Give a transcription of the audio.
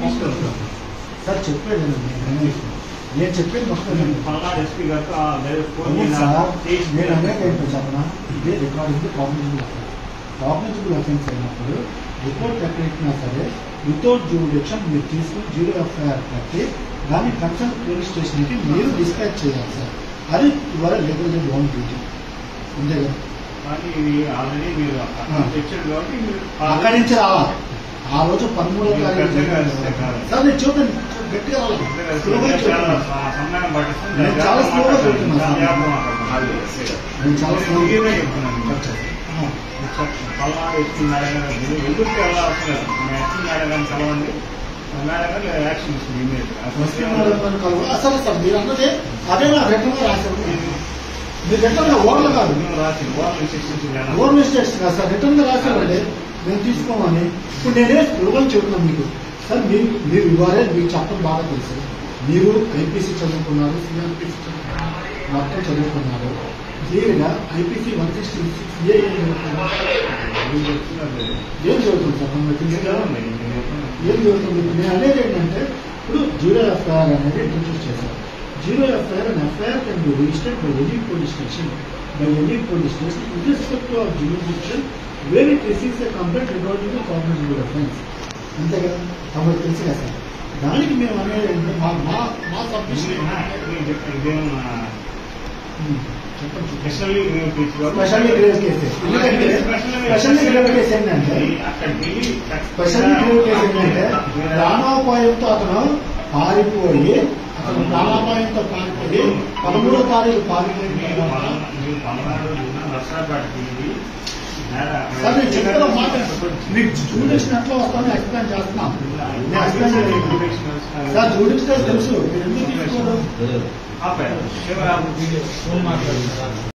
Sir చెప్పాడు నేను చెప్పేది మొత్తం ఎస్పీ గారు నేను అనేక ఏంటో చెప్పనా ఇదే రికార్డింగ్ కాగ్నిజబుల్ అఫెన్స్ అయినప్పుడు రిపోర్ట్ ఎక్కడికినా సరే వితౌట్ జ్యూరిడిక్షన్ మీరు తీసుకుని 0 ఎఫ్ఐఆర్ కట్టి దాన్ని కన్సర్న్ పోలీస్ స్టేషన్కి మీరు డిస్పాచ్ చేయాలి సార్. అది ఇవాళ లీగల్ ఓన్ డ్యూటీ అంతే కదా. అక్కడి నుంచి రావాలి. ఆ రోజు 13వ తారీఖు సార్ నేను చూడండి గట్టిగా నేను చాలా స్లోగా చెప్తున్నాను. నేను చాలా స్లోగా అసలు సార్ మీరు అన్నదే అదే నా రెడ్గా రాశారు. మీరు రిటర్న్ ఓవర్లు కాదు ఓవర్ మిస్టేక్స్ కాదు సార్, రిటర్న్ గా రాశారండి మేము తీసుకోమని. ఇప్పుడు నేనే స్లోగన్ చెబుతున్నాను మీకు సార్. మీరు ఇవ్వాలే మీకు చెప్పడం బాగా తెలుసు. మీరు ఐపీసీ చదువుకున్నారు, సిఆర్పిసి మొత్తం చదువుకున్నారు. క్లియర్గా ఐపీసీ 166 ఏం చదువుతుంది సార్? ఏం చదువుతుంది? నేను అనేది ఏంటంటే ఇప్పుడు 0 ఎఫ్ఐఆర్ అనేది ఇంట్రడ్యూస్ చేశారు. 0 FIR and FIR can be registered by any police station irrespective of jurisdiction where it receives a complaint regarding the cognizable offence. అంతే కదా, కాబట్టి తెలుసు కదా సార్. దానికి మేము అనేది ఏంటంటే మా సబ్మిషన్ స్పెషల్లీ గ్రేవ్ కేసు. ఎందుకంటే స్పెషల్లీ గ్రేవ్ కేసు ఏంటంటే ప్రాణాపాయంతో అతను పారిపోయి 13వ తారీఖు పారిపోయి సార్ నేను చెప్పిన మాట మీకు జూడిషన్ ఎట్లా వస్తానో ఎక్స్ప్లెయిన్ చేస్తున్నాం. సార్ జూడిషన్ తెలుసు. మీరు ఎందుకు తీసుకోవడం